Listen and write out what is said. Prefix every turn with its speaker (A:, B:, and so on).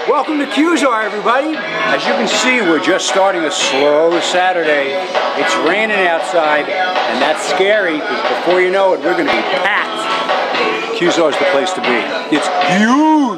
A: Welcome to QZar, everybody. As you can see, we're just starting a slow Saturday. It's raining outside, and that's scary because before you know it, we're going to be packed. QZar is the place to be. It's huge.